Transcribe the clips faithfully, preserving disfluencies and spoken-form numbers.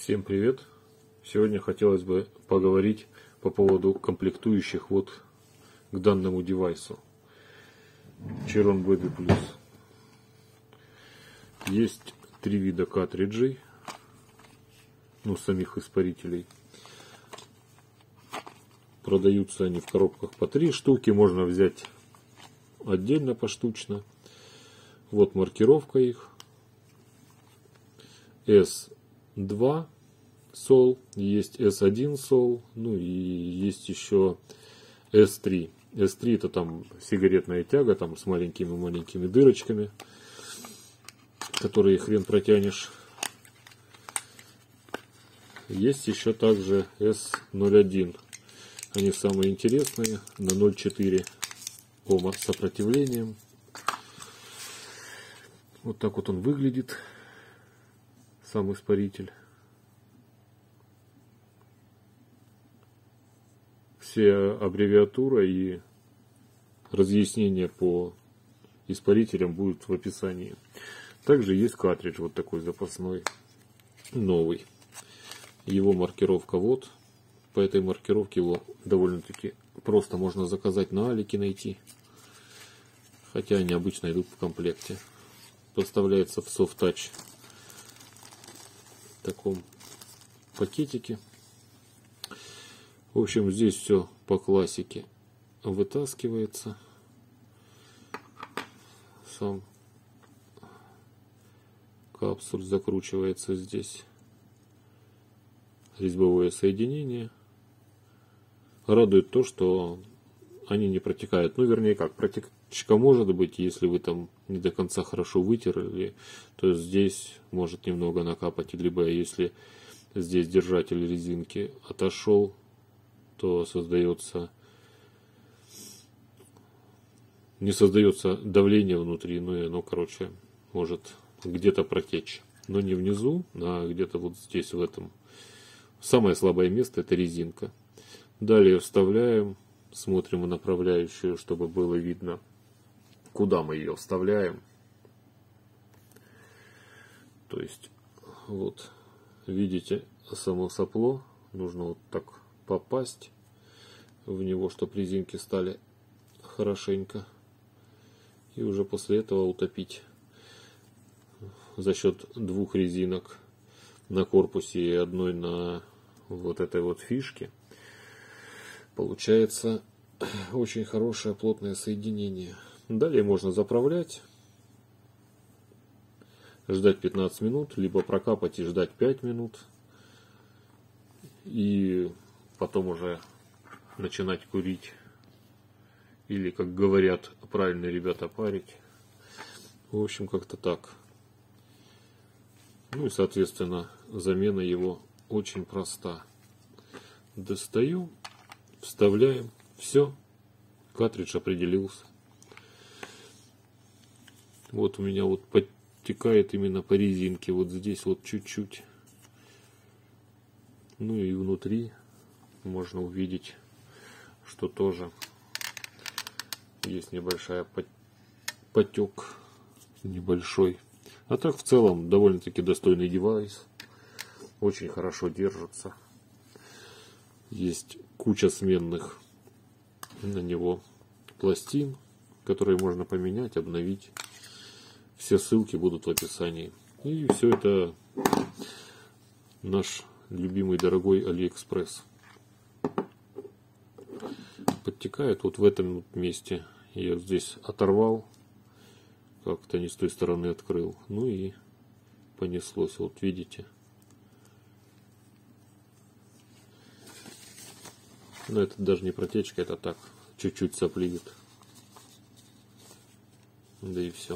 Всем привет! Сегодня хотелось бы поговорить по поводу комплектующих вот к данному девайсу Chiron Baby Plus. Есть три вида картриджей, ну самих испарителей. Продаются они в коробках по три штуки, можно взять отдельно поштучно. Вот маркировка их. эс два сол, есть эс один сол, ну и есть еще эс три. эс три это там сигаретная тяга, там с маленькими-маленькими дырочками, которые хрен протянешь. Есть еще также эс ноль один. Они самые интересные, на ноль целых четыре ома сопротивлением. Вот так вот он выглядит, сам испаритель. Все аббревиатура и разъяснения по испарителям будут в описании. Также есть картридж вот такой запасной, новый. Его маркировка вот. По этой маркировке его довольно-таки просто можно заказать на Алике, найти. Хотя они обычно идут в комплекте. Поставляется в Soft Touch в таком пакетике. В общем, здесь все по классике вытаскивается. Сам капсуль закручивается здесь. Резьбовое соединение. Радует то, что они не протекают. Ну, вернее, как, протечка может быть, если вы там не до конца хорошо вытерли, то здесь может немного накапать. Либо если здесь держатель резинки отошел, то создается, не создается давление внутри, ну и оно, короче, может где-то протечь. Но не внизу, а где-то вот здесь, в этом. Самое слабое место — это резинка. Далее вставляем, смотрим в направляющую, чтобы было видно, куда мы ее вставляем. То есть, вот, видите, само сопло, нужно вот так попасть в него, чтобы резинки стали хорошенько. И уже после этого утопить за счет двух резинок на корпусе и одной на вот этой вот фишке. Получается очень хорошее плотное соединение. Далее можно заправлять, ждать пятнадцать минут, либо прокапать и ждать пять минут. И потом уже начинать курить. Или, как говорят правильные ребята, парить. В общем, как-то так. Ну и, соответственно, замена его очень проста. Достаю, вставляем, все, картридж определился. Вот у меня вот подтекает именно по резинке, вот здесь вот чуть-чуть. Ну и внутри можно увидеть, что тоже есть небольшая потек, небольшой. А так в целом довольно-таки достойный девайс. Очень хорошо держится. Есть куча сменных на него пластин, которые можно поменять, обновить. Все ссылки будут в описании. И все это наш любимый дорогой Алиэкспресс. Подтекает вот в этом месте. Я здесь оторвал. Как-то не с той стороны открыл. Ну и понеслось. Вот видите. Но это даже не протечка, это так. Чуть-чуть сопливит. Да и все.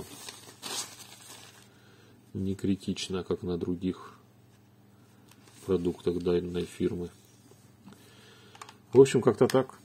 Не критично, как на других продуктах данной фирмы. В общем, как-то так.